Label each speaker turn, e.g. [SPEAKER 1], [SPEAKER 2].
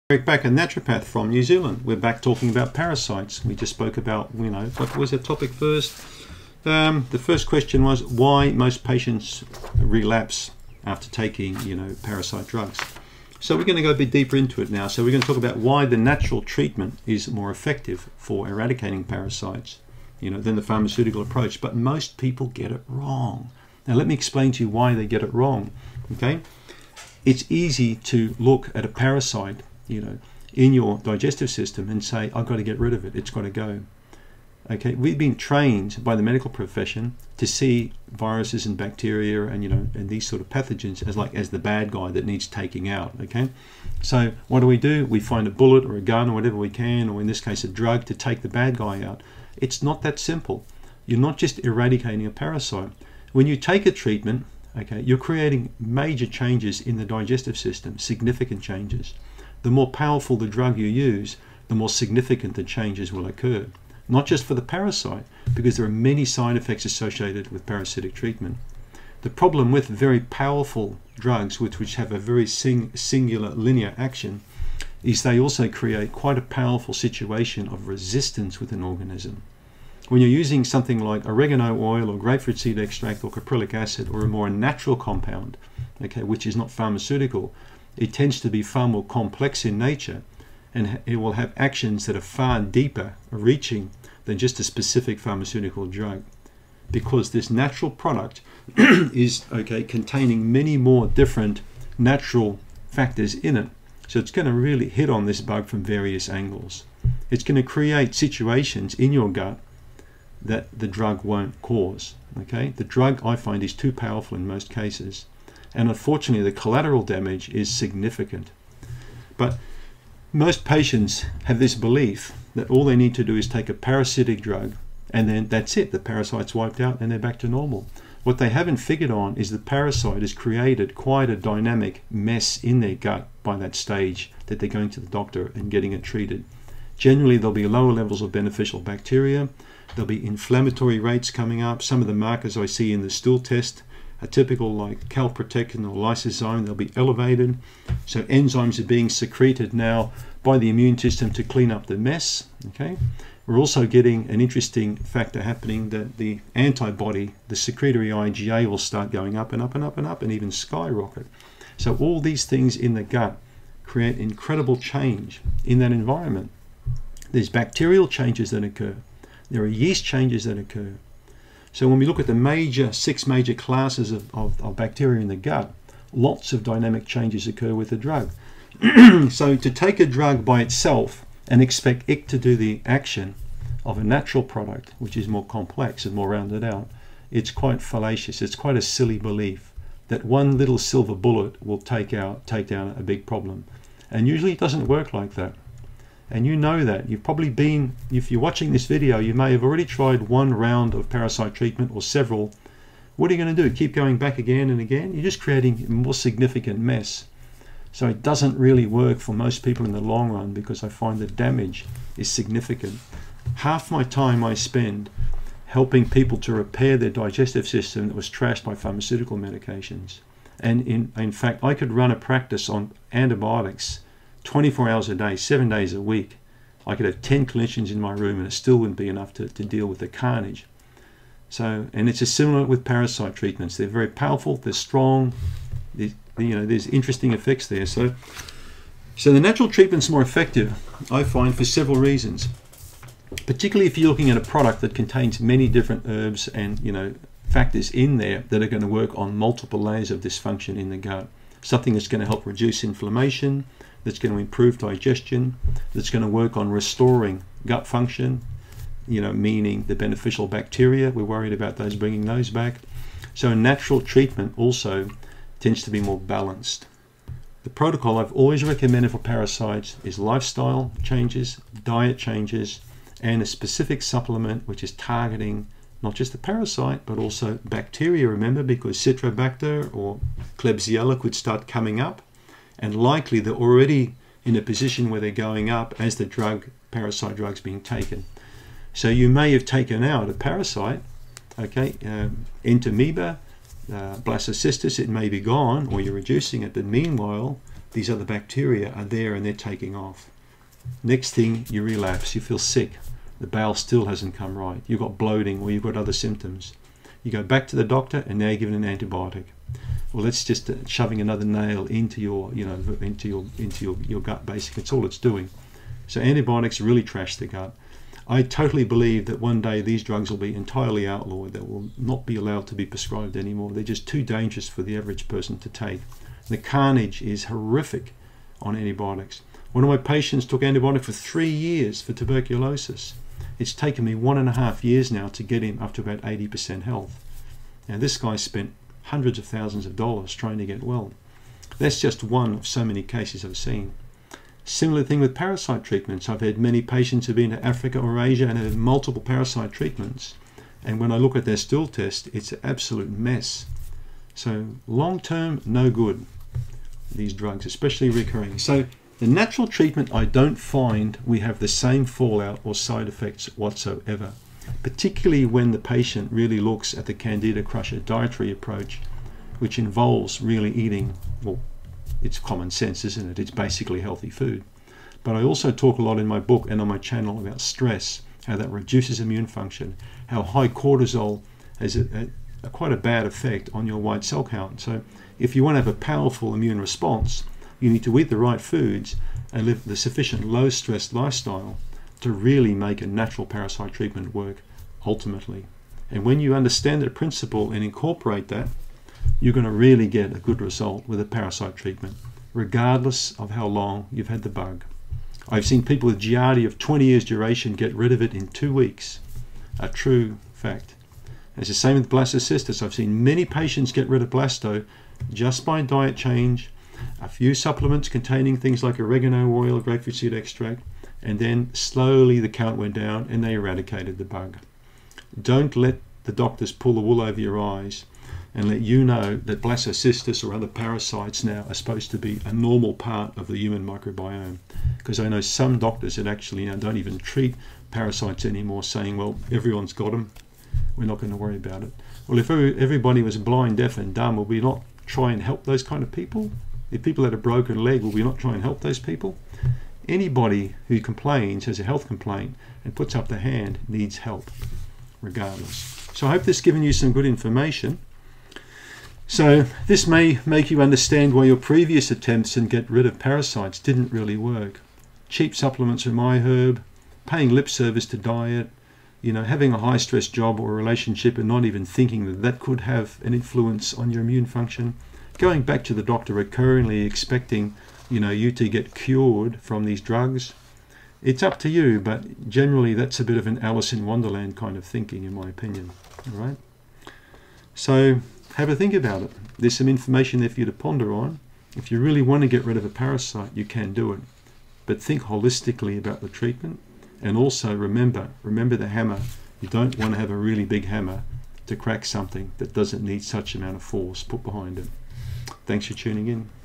[SPEAKER 1] Eric Bakker, Naturopath from New Zealand. We're back talking about parasites. We just spoke about, what was the topic first? The first question was why most patients relapse after taking, parasite drugs. So we're going to go a bit deeper into it now. So we're going to talk about why the natural treatment is more effective for eradicating parasites, than the pharmaceutical approach. But most people get it wrong. Now let me explain to you why they get it wrong. Okay, it's easy to look at a parasite in your digestive system and say, I've got to get rid of it, it's got to go. Okay, we've been trained by the medical profession to see viruses and bacteria and and these sort of pathogens as the bad guy that needs taking out. Okay, so what do? We find a bullet or a gun or whatever we can, or in this case a drug, to take the bad guy out. It's not that simple. You're not just eradicating a parasite. When you take a treatment, okay, you're creating major changes in the digestive system, significant changes. The more powerful the drug you use, the more significant the changes will occur. Not just for the parasite, because there are many side effects associated with parasitic treatment. The problem with very powerful drugs, which have a very singular linear action, is they also create quite a powerful situation of resistance with an organism. When you're using something like oregano oil or grapefruit seed extract or caprylic acid or a more natural compound, okay, which is not pharmaceutical, it tends to be far more complex in nature, and it will have actions that are far deeper reaching than just a specific pharmaceutical drug, because this natural product is containing many more different natural factors in it. So it's going to really hit on this bug from various angles. It's going to create situations in your gut that the drug won't cause. Okay, the drug, I find, is too powerful in most cases, and unfortunately the collateral damage is significant. But most patients have this belief that all they need to do is take a parasitic drug and then that's it, the parasite's wiped out and they're back to normal. What they haven't figured on is the parasite has created quite a dynamic mess in their gut by that stage that they're going to the doctor and getting it treated. Generally there'll be lower levels of beneficial bacteria, there'll be inflammatory rates coming up. Some of the markers I see in the stool test are typical, like calprotectin or lysozyme. They'll be elevated. So enzymes are being secreted now by the immune system to clean up the mess. Okay, we're also getting an interesting factor happening, that the antibody, the secretory IgA, will start going up and up and up and up and even skyrocket. So all these things in the gut create incredible change in that environment. There's bacterial changes that occur. There are yeast changes that occur. So when we look at the six major classes of bacteria in the gut, lots of dynamic changes occur with the drug. So to take a drug by itself and expect it to do the action of a natural product, which is more complex and more rounded out, it's quite fallacious. It's quite a silly belief that one little silver bullet will take down a big problem. And usually it doesn't work like that. And you know that. You've probably been, if you're watching this video, you may have already tried one round of parasite treatment or several. What are you going to do? Keep going back again and again? You're just creating a more significant mess. So it doesn't really work for most people in the long run, because I find the damage is significant. Half my time I spend helping people to repair their digestive system that was trashed by pharmaceutical medications. And in fact, I could run a practice on antibiotics 24 hours a day, 7 days a week. I could have 10 clinicians in my room and it still wouldn't be enough to deal with the carnage. So, and it's similar with parasite treatments. They're very powerful, they're strong, there's interesting effects there. So the natural treatment's more effective, I find, for several reasons. Particularly if you're looking at a product that contains many different herbs and factors in there that are going to work on multiple layers of dysfunction in the gut. Something that's going to help reduce inflammation, that's going to improve digestion, that's going to work on restoring gut function, meaning the beneficial bacteria. We're worried about those, bringing those back. So a natural treatment also tends to be more balanced. The protocol I've always recommended for parasites is lifestyle changes, diet changes, and a specific supplement which is targeting not just the parasite but also bacteria, remember, because Citrobacter or Klebsiella could start coming up, and likely they're already in a position where they're going up as the parasite drug's being taken. So you may have taken out a parasite, entamoeba, blastocystis, it may be gone, or you're reducing it, but meanwhile these other bacteria are there and they're taking off. Next thing, you relapse, you feel sick, the bowel still hasn't come right, you've got bloating or you've got other symptoms. You go back to the doctor and now you're given an antibiotic. Well, that's just shoving another nail into your, into your gut. Basically, it's all it's doing. So antibiotics really trash the gut. I totally believe that one day these drugs will be entirely outlawed. They will not be allowed to be prescribed anymore. They're just too dangerous for the average person to take. The carnage is horrific on antibiotics. One of my patients took antibiotic for 3 years for tuberculosis. It's taken me 1.5 years now to get him up to about 80% health. Now this guy spent hundreds of thousands of dollars trying to get well. That's just one of so many cases I've seen. Similar thing with parasite treatments. I've had many patients who've been to Africa or Asia and had multiple parasite treatments. And when I look at their stool test, it's an absolute mess. So long term, no good, these drugs, especially recurring. So the natural treatment, I don't find we have the same fallout or side effects whatsoever, particularly when the patient really looks at the Candida Crusher dietary approach, which involves really eating, well, it's common sense, isn't it? It's basically healthy food. But I also talk a lot in my book and on my channel about stress, how that reduces immune function, how high cortisol has quite a bad effect on your white cell count. So if you want to have a powerful immune response, you need to eat the right foods and live the sufficient low stress lifestyle to really make a natural parasite treatment work ultimately. And when you understand that principle and incorporate that, you're going to really get a good result with a parasite treatment, regardless of how long you've had the bug. I've seen people with Giardia of 20 years duration get rid of it in 2 weeks. A true fact. It's the same with blastocystis. I've seen many patients get rid of blasto just by diet change, a few supplements containing things like oregano oil, grapefruit seed extract, and then slowly the count went down and they eradicated the bug. Don't let the doctors pull the wool over your eyes and let you know that blastocystis or other parasites now are supposed to be a normal part of the human microbiome. Because I know some doctors that actually now don't even treat parasites anymore, saying, well, everyone's got them, we're not going to worry about it. Well, if everybody was blind, deaf and dumb, would we not try and help those kind of people? If people had a broken leg, will we not try and help those people? Anybody who complains, has a health complaint, and puts up their hand needs help, regardless. So I hope this has given you some good information. So this may make you understand why your previous attempts to get rid of parasites didn't really work. Cheap supplements from iHerb, paying lip service to diet, having a high-stress job or relationship and not even thinking that that could have an influence on your immune function. Going back to the doctor recurrently expecting, you to get cured from these drugs. It's up to you, but generally that's a bit of an Alice in Wonderland kind of thinking, in my opinion. All right. So have a think about it. There's some information there for you to ponder on. If you really want to get rid of a parasite, you can do it. But think holistically about the treatment. And also remember the hammer. You don't want to have a really big hammer to crack something that doesn't need such amount of force put behind it. Thanks for tuning in.